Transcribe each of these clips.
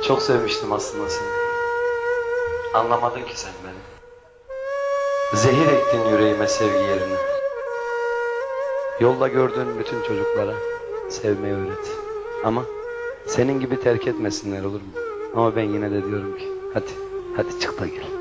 Çok sevmiştim aslında seni. Anlamadın ki sen beni. Zehir ektin yüreğime sevgi yerine. Yolda gördüğün bütün çocuklara sevmeyi öğret. Ama senin gibi terk etmesinler, olur mu? Ama ben yine de diyorum ki hadi çık da gel.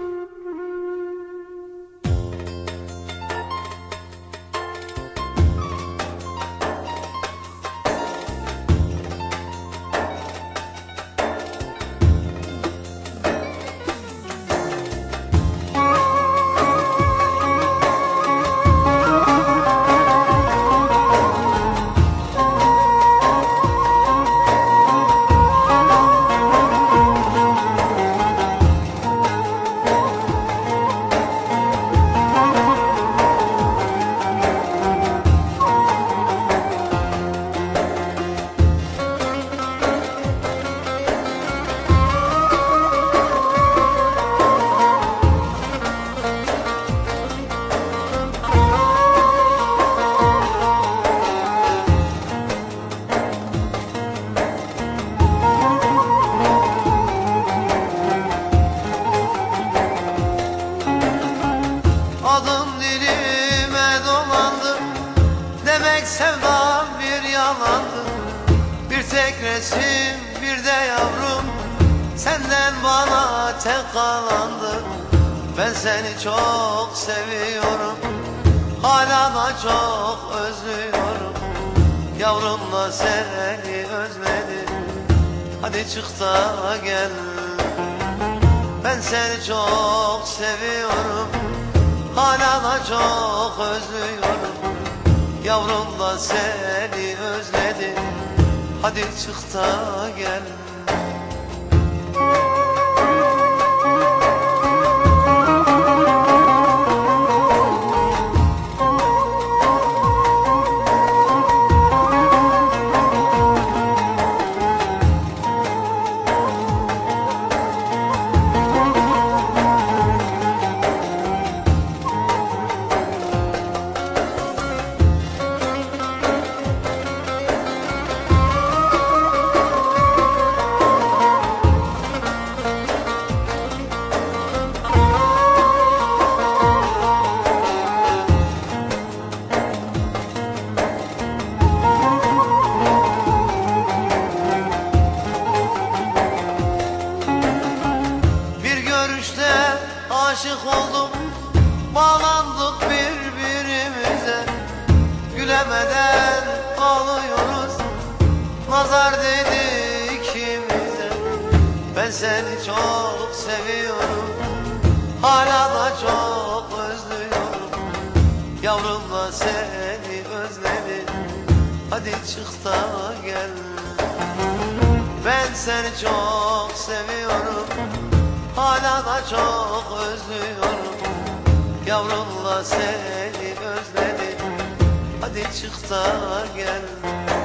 Adım dilime dolandı, demek sevdam bir yalandı. Bir tek resim, bir de yavrum, senden bana tek kalandı. Ben seni çok seviyorum, hala da çok özlüyorum. Yavrumla seni özledim, hadi çık da gel. Ben seni çok seviyorum, hala da çok özlüyorum. Yavrum da seni özledim, hadi çık da gel. Aşık oldum, bağlandık birbirimize. Gülemeden ağlıyoruz, nazar değdi ikimize. Ben seni çok seviyorum, hala da çok özlüyorum. Yavrumla seni özledim, hadi çık da gel. Ben seni çok seviyorum, hala da çok özlüyorum. Yavrumla seni özledim, hadi çık da gel.